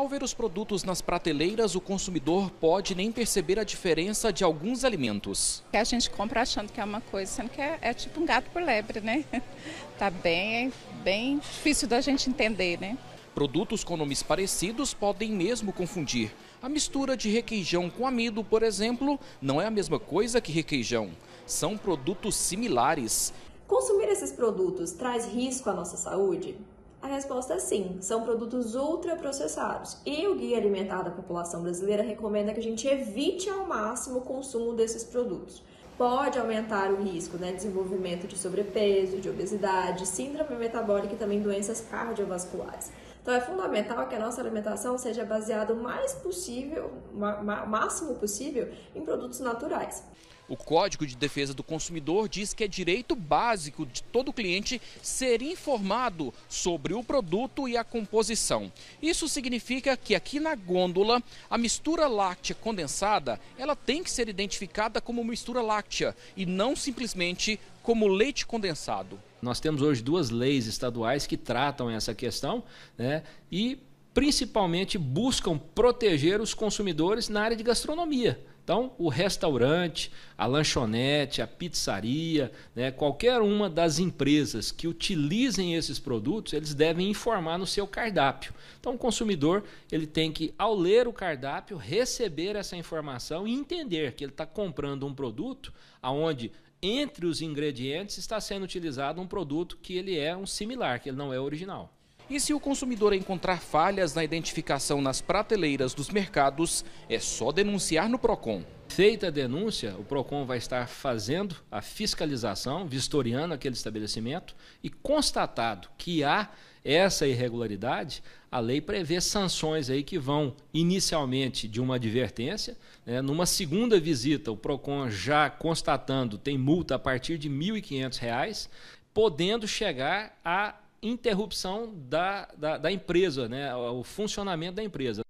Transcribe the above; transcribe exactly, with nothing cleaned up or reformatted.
ver os produtos nas prateleiras, o consumidor pode nem perceber a diferença de alguns alimentos. Que a gente compra achando que é uma coisa, sendo que é, é tipo um gato por lebre, né? Tá bem, bem difícil da gente entender, né? Produtos com nomes parecidos podem mesmo confundir. A mistura de requeijão com amido, por exemplo, não é a mesma coisa que requeijão. São produtos similares. Consumir esses produtos traz risco à nossa saúde? A resposta é sim, são produtos ultraprocessados e o Guia Alimentar da População Brasileira recomenda que a gente evite ao máximo o consumo desses produtos. Pode aumentar o risco, né, de desenvolvimento de sobrepeso, de obesidade, síndrome metabólica e também doenças cardiovasculares. Então é fundamental que a nossa alimentação seja baseada o mais possível, o máximo possível, em produtos naturais. O Código de Defesa do Consumidor diz que é direito básico de todo cliente ser informado sobre o produto e a composição. Isso significa que aqui na gôndola, a mistura láctea condensada, ela tem que ser identificada como mistura láctea e não simplesmente como leite condensado. Nós temos hoje duas leis estaduais que tratam essa questão, né, e principalmente buscam proteger os consumidores na área de gastronomia. Então, o restaurante, a lanchonete, a pizzaria, né, qualquer uma das empresas que utilizem esses produtos, eles devem informar no seu cardápio. Então, o consumidor ele tem que, ao ler o cardápio, receber essa informação e entender que ele está comprando um produto onde, entre os ingredientes, está sendo utilizado um produto que ele é um similar, que ele não é original. E se o consumidor encontrar falhas na identificação nas prateleiras dos mercados, é só denunciar no PROCON. Feita a denúncia, o PROCON vai estar fazendo a fiscalização, vistoriando aquele estabelecimento e constatado que há essa irregularidade, a lei prevê sanções aí que vão inicialmente de uma advertência, né, numa segunda visita o PROCON já constatando tem multa a partir de mil e quinhentos reais, podendo chegar a interrupção da, da, da empresa, né, o funcionamento da empresa.